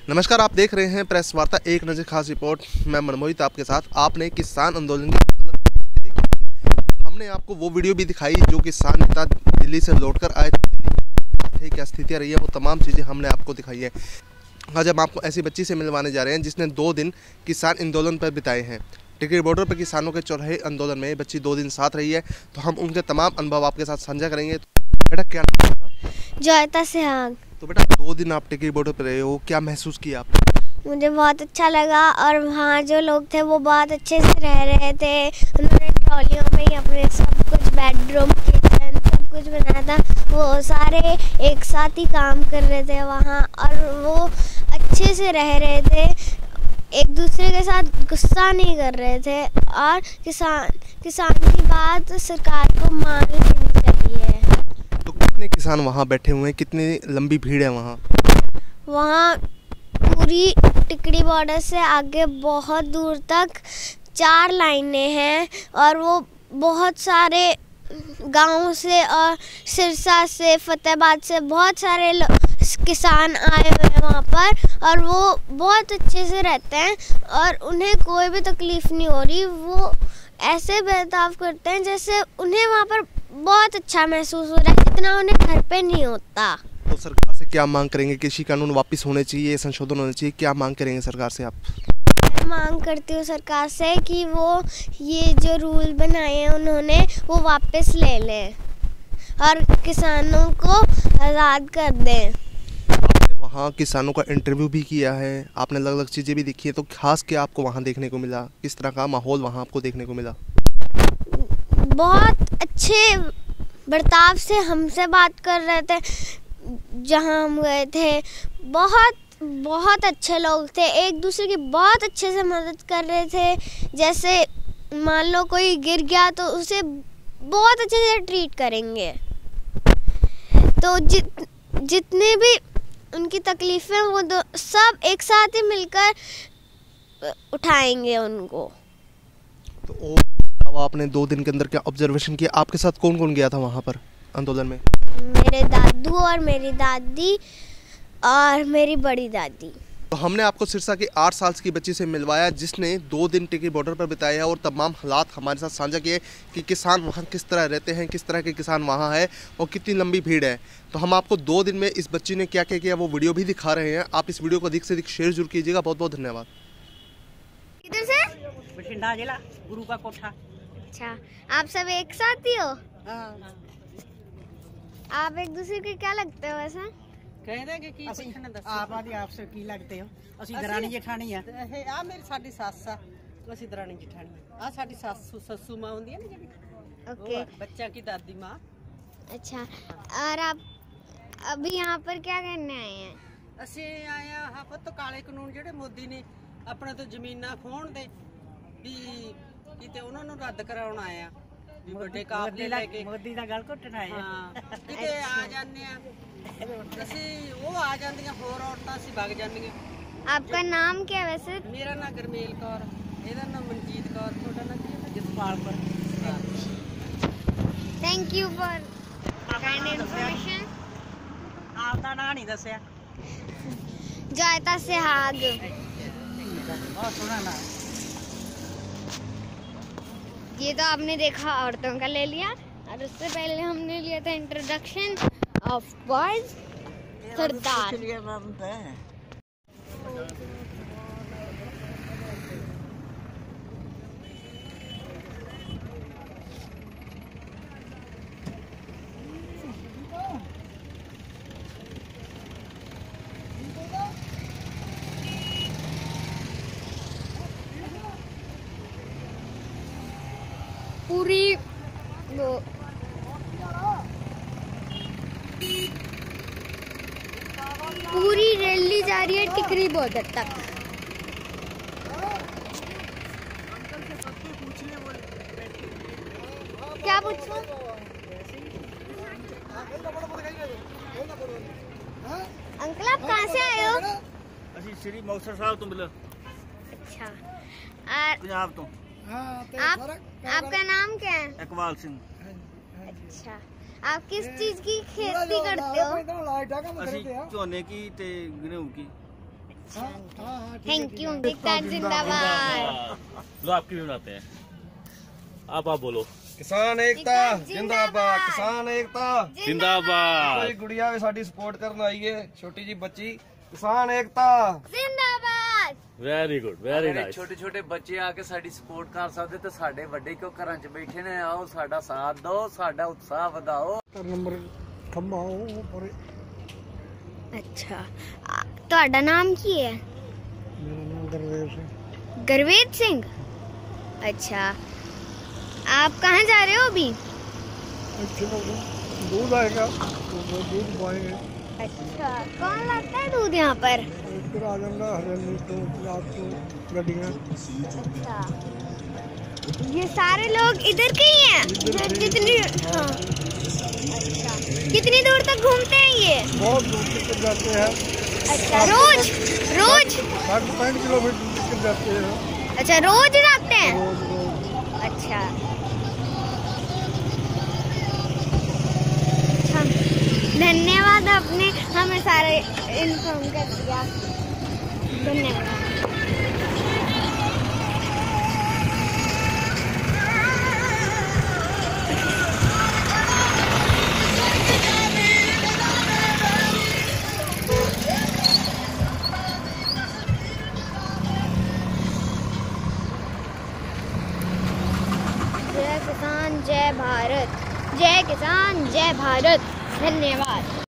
नमस्कार, आप देख रहे हैं प्रेस वार्ता एक नज़र खास रिपोर्ट। मैं मनमोहित आपके साथ। आपने किसान आंदोलन की देखी, हमने आपको वो वीडियो भी दिखाई जो किसान नेता दिल्ली से लौटकर आए थे, क्या स्थितियाँ रही है, वो तमाम चीज़ें हमने आपको दिखाई है। आज हम आपको ऐसी बच्ची से मिलवाने जा रहे हैं जिसने 2 दिन किसान आंदोलन पर बिताए हैं। टिकरी बॉर्डर पर किसानों के चौराहे आंदोलन में बच्ची 2 दिन साथ रही है, तो हम उनके तमाम अनुभव आपके साथ साझा करेंगे। बेटा, क्या नाम है? जयता सिहाग। तो बेटा, 2 दिन आप टिकरी बॉर्डर पर रहे हो, क्या महसूस किया आपने? मुझे बहुत अच्छा लगा और वहाँ जो लोग थे वो बहुत अच्छे से रह रहे थे। उन्होंने ट्रॉलियों में ही अपने सब कुछ, बेडरूम, किचन, सब कुछ बनाया था। वो सारे एक साथ ही काम कर रहे थे वहाँ और वो अच्छे से रह रहे थे, एक दूसरे के साथ गुस्सा नहीं कर रहे थे। और किसान की बात सरकार को मान लेनी चाहिए। तो कितने किसान वहाँ बैठे हुए हैं, कितनी लंबी भीड़ है वहाँ? पूरी टिकरी बॉर्डर से आगे बहुत दूर तक 4 लाइनें हैं और वो बहुत सारे गांव से और सिरसा से, फतेहाबाद से बहुत सारे किसान आए हुए हैं वहाँ पर और वो बहुत अच्छे से रहते हैं और उन्हें कोई भी तकलीफ़ नहीं हो रही। वो ऐसे बर्ताव करते हैं जैसे उन्हें वहाँ पर बहुत अच्छा महसूस हो रहा है, जितना उन्हें घर पे नहीं होता। तो सरकार से क्या मांग करेंगे? कृषि कानून वापस होने चाहिए, संशोधन होने चाहिए, क्या मांग करेंगे सरकार से आप? मैं मांग करती हूँ सरकार से कि वो ये जो रूल बनाए हैं उन्होंने वो वापस ले लें और किसानों को आज़ाद कर दें। आपने वहाँ किसानों का इंटरव्यू भी किया है, आपने अलग अलग चीज़ें भी देखी है, तो खास क्या आपको वहाँ देखने को मिला? किस तरह का माहौल वहाँ आपको देखने को मिला? बहुत अच्छे बर्ताव से हमसे बात कर रहे थे। जहाँ हम गए थे बहुत अच्छे लोग थे, एक दूसरे की बहुत अच्छे से मदद कर रहे थे। जैसे मान लो कोई गिर गया तो उसे बहुत अच्छे से ट्रीट करेंगे। तो जितने भी उनकी तकलीफ़ें वो सब एक साथ ही मिलकर उठाएंगे उनको। तो आपने 2 दिन के अंदर क्या ऑब्जर्वेशन किया? आपके साथ कौन कौन गया था वहाँ पर आंदोलन में? मेरे दादू और मेरी दादी और मेरी बड़ी दादी। तो हमने आपको सिरसा की 8 साल की बच्ची से मिलवाया जिसने 2 दिन टिकरी बॉर्डर पर बिताए हैं और तमाम हालात हमारे साथ साझा किए कि किसान वहाँ किस तरह रहते हैं, किस तरह के किसान वहाँ है और कितनी लंबी भीड़ है। तो हम आपको 2 दिन में इस बच्ची ने क्या क्या किया वो वीडियो भी दिखा रहे हैं। आप इस वीडियो को अधिक से अधिक शेयर जरूर कीजिएगा। बहुत बहुत धन्यवाद। किधर से? बठिंडा जिला, गुरु का कोठा। अच्छा, आप सब एक साथ ही हो? हाँ। आप एक दूसरे के क्या लगते हो वैसे? कह देंगे कि आपसे की लगते हो? ਅਸੀਂ ਦਰਾਣੀ ਜਠਾਣੀ ਆ। ਇਹ ਆ ਮੇਰੀ ਸਾਡੀ ਸੱਸ ਆ, ਅਸੀਂ ਦਰਾਣੀ ਜਠਾਣੀ ਆ। ਸਾਡੀ ਸੱਸੂ ਮਾਂ ਹੁੰਦੀ ਹੈ ਨਾ ਜਿਹੜੀ, ओके, ਬੱਚਾ की दादी माँ। अच्छा, और आप अभी यहाँ पर क्या करने आए हैं? ਅਸੀਂ ਆਏ ਆ ਪੁੱਤ ਕਾਲੇ ਕਾਨੂੰਨ ਜਿਹੜੇ ਮੋਦੀ ਨੇ ਆਪਣੇ ਤੋਂ ਜ਼ਮੀਨਾਂ ਖੋਹਣ ਦੇ ਵੀ ਕਿਤੇ ਉਹਨਾਂ ਨੂੰ ਰੱਦ ਕਰਾਉਣ ਆਏ ਆ। ਵੀ ਵੱਡੇ ਕਾਬਲੇ ਲੈ ਕੇ ਮੋਦੀ ਦਾ ਗਲ ਘੁੱਟਣ ਆਏ ਆ। ਕਿਤੇ ਆ ਜਾਂਦੇ ਆ ਅਸੀਂ, ਉਹ ਆ ਜਾਂਦੀਆਂ, ਹੋਰ ਔਰਤਾਂ ਅਸੀਂ ਵਗ ਜਾਂਦੀਆਂ। आपका नाम क्या है वैसे? मेरा नाम गुरमेल कौर, ਇਹਦਾ ਨਾਮ ਮਨਜੀਤ ਕੌਰ, ਤੁਹਾਡਾ ਨਾਮ ਕੀ ਹੈ? Jaspal Kaur. Thank you for kind information. ਆਪਦਾ ਨਾਂ ਨਹੀਂ ਦੱਸਿਆ। जयता सिहाग। बहुत सोहना नाम। ये तो आपने देखा औरतों का ले लिया और उससे पहले हमने लिया था इंट्रोडक्शन ऑफ बॉयज सरदार। पूरी रैली जा रही है टिकरी बॉर्डर तक। क्या पूछूं? अंकल आप कहाँ से आए हो? ਅਸੀਂ श्री मुक्तसर साहब तो मिले। अच्छा, और पंजाब तो। आपका नाम क्या है? इकबाल सिंह। अच्छा, आप किस चीज की खेती करते हो? ਅਸੀਂ ਝੋਨੇ की ते गेहूं की। अच्छा, थैंक यू। किसान जिंदाबाद। लो आपकी भी बनाते हैं। आप बोलो। किसान एकता जिंदाबाद, किसान एकता जिंदाबाद। कोई गुड़िया भी साडी सपोर्ट करना आई है, छोटी जी बच्ची। किसान एकता जिंदाबाद। Very good, very nice. छोटे छोटे बच्चे आके साडी सपोर्ट कर सकते ते साडे वड्डे क्यों घरां च बैठे ने? आओ साडा साथ दो, साडा उत्साह ਵਧਾਓ। नंबर थमाओ और अच्छा, ਤੁਹਾਡਾ ਨਾਮ ਕੀ ਹੈ? मेरा नाम गुरवेज सिंह। गुरवेज सिंह। अच्छा, आप कहाँ जा रहे हो अभी? दूध आएगा तो दूध पाएंगे। अच्छा, कौन लाता है दूध यहाँ पर? इधर आ जाऊंगा हरियाणा तो रात को गड्डियाँ। अच्छा, ये सारे लोग इधर के ही हैं? जितनी हाँ। अच्छा, कितनी दूर तक घूमते हैं ये? बहुत दूर तक जाते हैं। अच्छा, रोज रोज 60-65 किलोमीटर तक जाते हैं। अच्छा, रोज जाते हैं? रोज रोज। अच्छा, अच्छा, धन्यवाद, आपने हमें सारे इन्फॉर्म कर दिया। धन्यवाद। जय किसान जय भारत, जय किसान जय भारत। धन्यवाद।